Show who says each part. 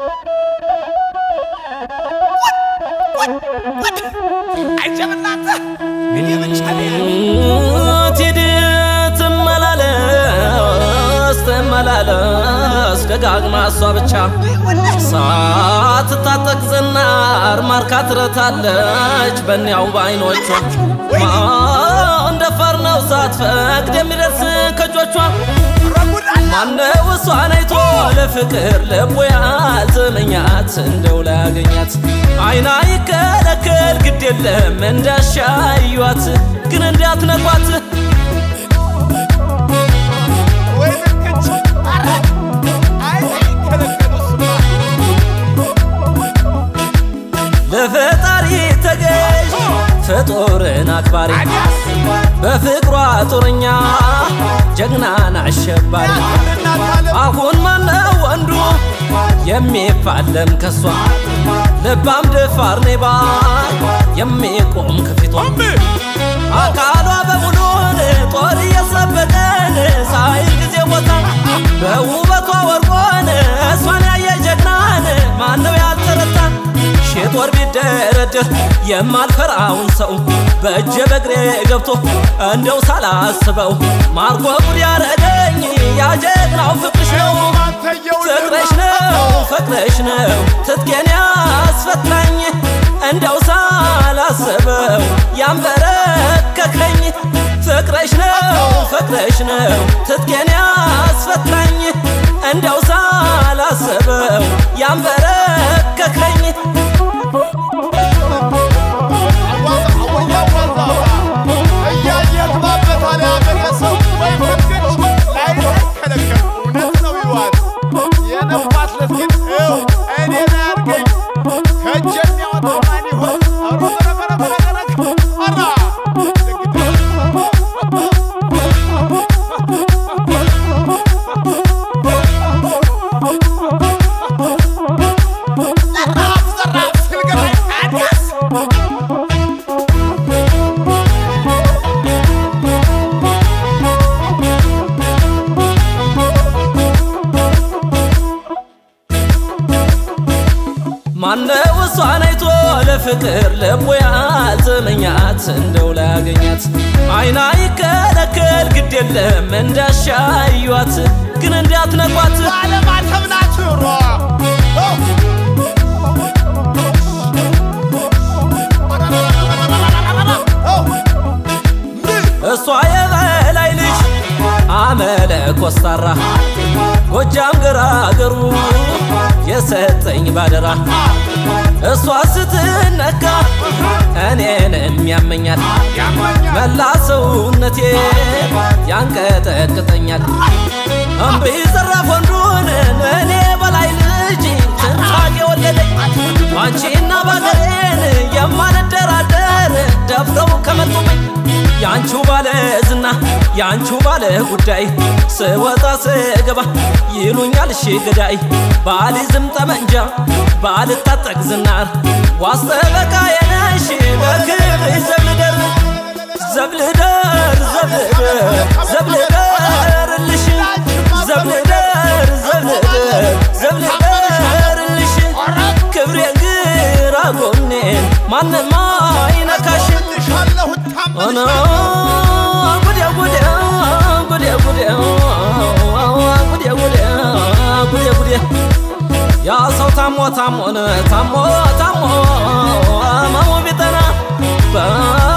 Speaker 1: አይጀምናታ እኔ ብቻ ነኝ ተመላለስ ደጋግማ እሷ ብቻ ሳትታጠቅ ዝናር ማርካት ረታለች በእኒያው ባይኖቿ እንደፈርነው ሳትፈቅድ የሚደርስ ከእጆቿ ማነው እሷን አይቶ ለፍቅር ልቡ ያልተመኛት እንደው ላያገኛት አይና ይከለከል ግድ የለም እንዳሻዩዋት ግን እንዳትነኳት ለፈጣሪ ተገዥ ፍጡርን አክባሪ በፍቅሯ ጦረኛ ጀግናን አሸባሪ አሁን ማነው ወንዱ የሚፋለም ከሷ ልባም ደፋር ነባ የሚቆም ከፊቷ አካሏ በሙሉ ጦር እየሰበቀን ሳይል ጊዜ ቦታ በውበቷ ወርቆን እሷን ያየ ጀግናን ማነው ያልተረታ ሼጦር ቢደረድር የማልፈራውን ሰው በእጄ በግሬ ገብቶ እንደው ሳላስበው ማርኮ ጉድ ያረገኝ ያጀግናው ፍቅርሽ ነው ፍቅርሽ ነው ትጥቄን ያስፈታኝ እንደው ሳላስበው ያንበረከከኝ ፍቅርሽ ነው ትጥቄን ያስፈታኝ እንደው ሳላስበው ያንበረከከኝ ማነው እሷን አይቶ ለፍቅር ልቡ ያልተመኛት እንደው ላያገኛት አይና ይከለከል ግድ የለም እንዳሻዩዋት ግን እንዳትነኳት ባለማተምናት ሮ እሷ የበላይ ልጅ አመለ ኮስታራ ጎጃም ገራገሩ የሰጠኝ ባደራ እሷ ስትነካ እኔንም ያመኛል መላ ሰውነቴ ያንቀጠቅጠኛል እምቢ ዘራፍ ወንዱን እኔ በላይ ልጅ ትንፋቅ የወለደኝ ባንቺና ባገሬን የማልደራደር ደፍረው ከመጡብኝ ያንቺው ባለ ዝና ያንቺው ባለ ጉዳይ ስወጣ ስገባ ይሉኛል እሺ ገዳይ ባልይዝም ጠመንጃ ባልታጠቅ ዝናር ዋስጠበቃ የነሽ በክብር ዘብልደር ዘብልደርልሽ ዘብልደርልሽ ክብሬን ግራ ጎኔን ማንም አይነካሽ ኦኖ ጉዴ ያ ሰው ታሞ መው ቢጠና